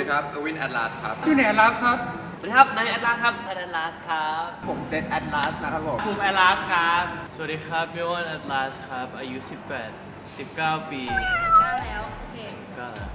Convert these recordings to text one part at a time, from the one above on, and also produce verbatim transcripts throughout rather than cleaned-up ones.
ครับเอวินแอตลาสครับจูเนียร์แอตลาสครับสวัสดีครับนายแอตลาสครับนายแอตลาสครับผมเจษแอตลาสนะครับผมภูมิแอตลาสครับสวัสดีครับมิวอนแอตลาสครับอายุสิบแปด สิบเก้าปีสิบเก้าแล้วโอเคสิบเก้าแล้ว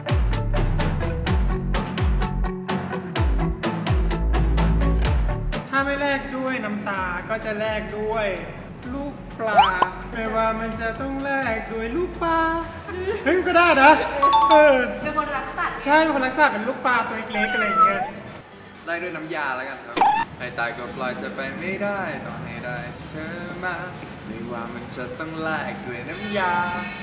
ถ้าไม่แลกด้วยน้ำตาก็จะแลกด้วยลูกปลาไม่ว่ามันจะต้องแลกด้วยลูกปลาเฮ้ยก็ได้นะเออเป็นคนรักสัตว์ใช่เป็นคนรักสัตว์เป็นลูกปลาตัวเล็กๆอะไรอย่างเงี้ยไล่ด้วยน้ำยาแล้วกันครับให้ตายก็ปล่อยเธอไปไม่ได้ต้องให้ได้เธอมาไม่ว่ามันจะต้องแลกด้วยน้ำยา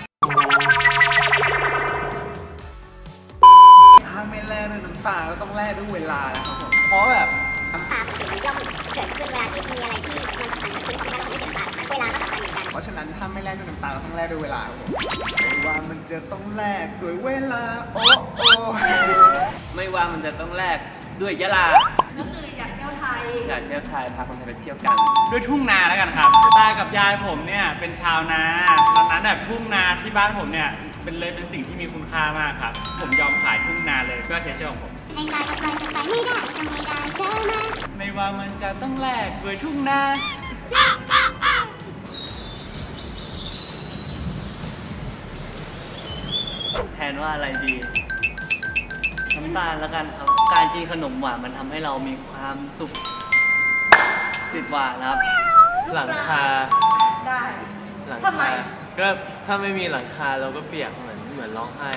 ถ้าไม่แลกด้วยน้ำตาก็ต้องแลกด้วยเวลานะครับผมเพราะแบบน้ำตาปกติมันย่อมเกิดขึ้นเวลาที่มีอะไรที่มันสำคัญเกิดขึ้นทำให้เราไม่เกิดน้ำตาเวลาก็สำคัญเหมือนกันเพราะฉะนั้นถ้าไม่แลกด้วยน้ำตาก็ต้องแลกด้วยเวลาครับผมไม่ว่ามันจะต้องแลกด้วยเวลาโอ้โอ้ไม่ว่ามันจะต้องแลกด้วยยะลาก็คืออยากเที่ยวไทยอยากเที่ยวไทยพาคนไทยไปเที่ยวกันด้วยทุ่งนาแล้วกันครับตากับยายผมเนี่ยเป็นชาวนาตอนนั้นแบบทุ่งนาที่บ้านผมเนี่ยเป็นเลยเป็นสิ่งที่มีคุณค่ามากครับผมยอมขายทุ่งนาเลยเพื่อเทเชอร์ของผมให้ตายก็ปล่อยจะไปไม่ได้ต้องไม่ได้เจอมาไม่ว่ามันจะต้องแลกด้วยทุ่งนาแทนว่าอะไรดีน้ำตาลแล้วกันครับการกินขนมหวานมันทำให้เรามีความสุขติดหวานครับหลังคาได้หลังคาก็ถ้าไม่มีหลังคาเราก็เปียกเหมือนเหมือนร้องไห้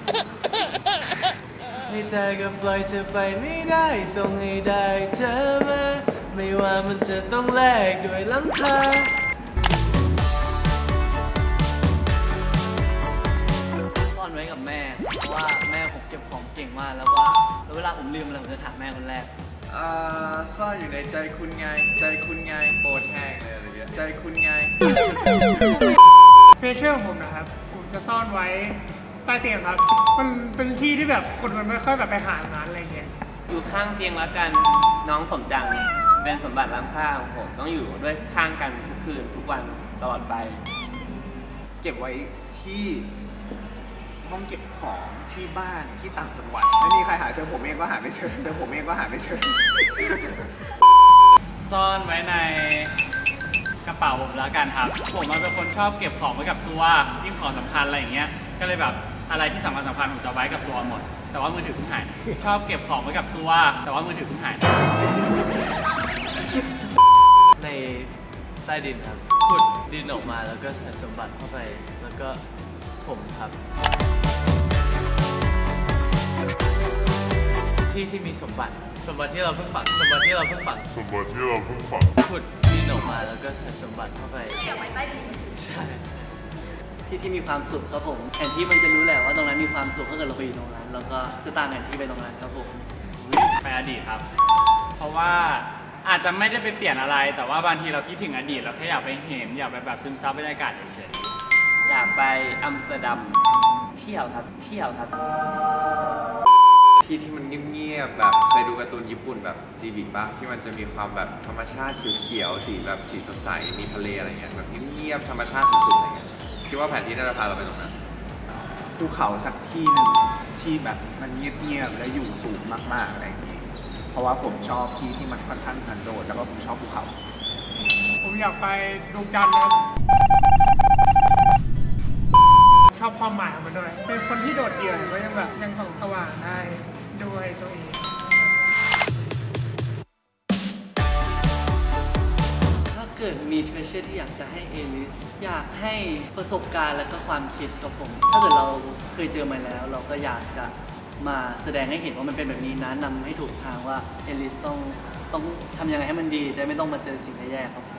ให้แต่ก็ปล่อยเธอไปไม่ได้ต้องให้ได้เธอมาไม่ว่ามันจะต้องแลกด้วยหลังคาซ่อนไว้กับแม่เพราะว่าแม่ผมเก็บของเก่งมากแล้วว่าแล้วเวลาผมลืมอะไรผมจะถามแม่คนแรกอ่าซ่อนอยู่ในใจคุณไงใจคุณไงโปรดแห้งเลยอะไรเงี้ยใจคุณไงเฟเชียลของผมนะครับผมจะซ่อนไว้ใต้เตียงครับมันเป็นที่ที่แบบคนมันไม่ค่อยแบบไปหาร้านอะไรเงี้ยอยู่ข้างเตียงแล้วกันน้องสมจังเป็นสมบัติล้ำค่าของผมต้องอยู่ด้วยข้างกันทุกคืนทุกวันตลอดไปเก็บไว้ที่ห้องเก็บของที่บ้านที่ต่างจังหวัดไม่มีใครหาเจอผมเองก็หาไม่เจอแต่ผมเองก็หาไม่เจอซ่อนไว้ในกระเป๋าผมแล้วกันครับผมมันเป็นคนชอบเก็บของไว้กับตัวยิ่งของสำคัญอะไรอย่างเงี้ยก็เลยแบบอะไรที่สำคัญสำคัญผมจะไว้กับตัวหมดแต่ว่ามือถือเพิ่งหายชอบเก็บของไว้กับตัวแต่ว่ามือถือเพิ่งหายในใต้ดินครับขุดดินออกมาแล้วก็ใส่สมบัติเข้าไปแล้วก็ผมครับที่ที่มีสมบัติสมบัติที่เราเพิ่งฝังสมบัติที่เราเพิ่งฝังสมบัติที่เราเพิ่งฝังขุดดินออกมาแล้วก็ใส่สมบัติเข้าไปเก็บไว้ใต้ดินใช่ที่ที่มีความสุขครับผมแผนที่มันจะรู้แหละว่าตรงนั้นมีความสุขถ้าเกิดเราไปอยู่ตรงนั้นแล้วก็จะตามแผนที่ไปตรงนั้นครับผมไปอดีตครับเพราะว่าอาจจะไม่ได้ไปเปลี่ยนอะไรแต่ว่าบางทีเราคิดถึงอดีตเราแค่อยากไปเห็นอยากไปแบบซึมซับบรรยากาศเฉยๆอยากไปอัมสเตอร์ดัมเที่ยวครับเที่ยวครับที่ที่มันเงียบๆแบบเคยดูการ์ตูนญี่ปุ่นแบบจีบิป่ะที่มันจะมีความแบบธรรมชาติเขียวๆสีแบบสีสดใสมีทะเลอะไรเงี้ยแบบเงียบๆธรรมชาติสุดๆอะไรเงี้ยคิดว่าแผนที่น่าจะพาเราไปตรงนั้นภูเขาสักที่หนึ่งที่แบบมันเงียบๆและอยู่สูงมากๆอะไรอย่างนี้เพราะว่าผมชอบที่ที่มันค่อนข้างสันโดษแล้วก็ผมชอบภูเขาผมอยากไปดวงจันทร์นะชอบความหมายของมันด้วยเป็นคนที่โดดเดี่ยวแต่ว่ายังแบบยังส่องสว่างได้ด้วยตัวเองถ้าเกิดมีเทรเชอร์ที่อยากจะให้เอลิสอยากให้ประสบการณ์และก็ความคิดกับผมถ้าเกิดเราเคยเจอมาแล้วเราก็อยากจะมาแสดงให้เห็นว่ามันเป็นแบบนี้นะนำให้ถูกทางว่าเอลิสต้องต้องทำยังไงให้มันดีจะไม่ต้องมาเจอสิ่งแย่ๆครับ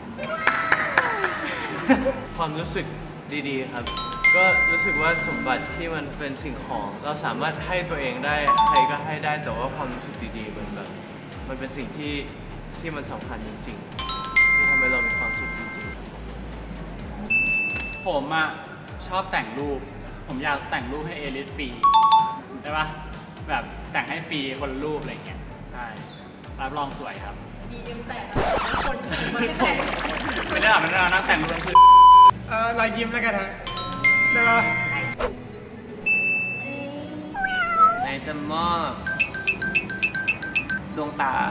ความรู้สึกดีๆครับก็รู้สึกว่าสมบัติที่มันเป็นสิ่งของเราสามารถให้ตัวเองได้ใครก็ให้ได้แต่ว่าความรู้สึกดีๆมันแบบมันเป็นสิ่งที่ที่มันสำคัญจริงๆที่ทำให้เรามีความสุขจริงๆผมอะชอบแต่งรูปผมอยากแต่งรูปให้เอลิสฟรีได้ปะแบบแต่งให้ฟรีคนละรูปอะไรเงี้ยใช่รับรองสวยครับดีเอ็มแต่งคนไม่แต่งไม่ได้หรอกไม่ได้หรอกนั่งแต่งรูปคือเออรอยยิ้มแล้วกันฮะได้ปะในจะมมอบดวงตา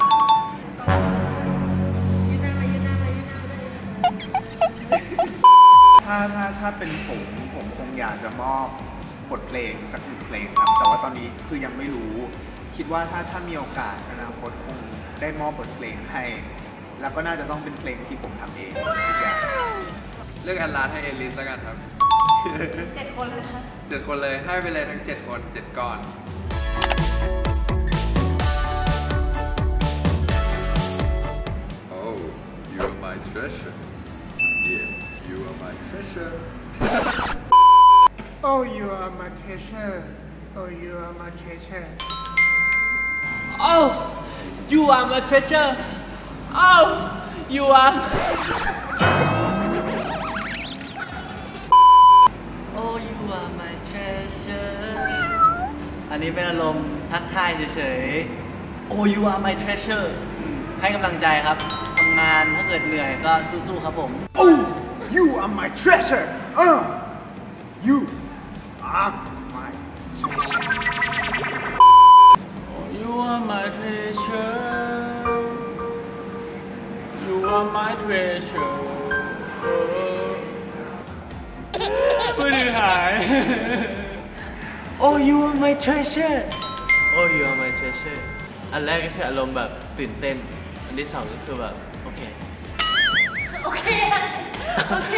ยืนหน้ามายืนหน้ามายืนหน้ามายืนหน้ามาถ้าถ้าถ้าเป็นผมผมคงอยากจะมอบบทเพลงสักหนึ่งเพลงครับ แต่ว่าตอนนี้คือยังไม่รู้ คิดว่าถ้าถ้ามีโอกาสอนาคตคงได้มอบบทเพลงให้ แล้วก็น่าจะต้องเป็นเพลงที่ผมทำเองทุกอย่างเลือกแอนลาให้เอลิสแล้วกันครับเจ็ดคนเลยค่ะเจ็ดคนเลยให้ไปเลยทั้งเจ็ดคนเจ็ดก้อน Oh you are my treasure yeah you are my treasure Oh you are my treasure Oh you are my treasure Oh you are my treasure Oh you are Oh you are my treasure อันนี้เป็นอารมณ์ทักทายเฉยๆ Oh you are my treasure ให้กำลังใจครับทำงานถ้าเกิดเหนื่อยก็สู้ๆครับผม Oh you are my treasure uh you are my Oh you are my treasure You are my treasure มือถือหาย Oh you are my treasure Oh you are my treasure อันแรกก็คืออารมณ์แบบตื่นเต้น อันที่สองก็คือแบบโอเคโอเคโอเค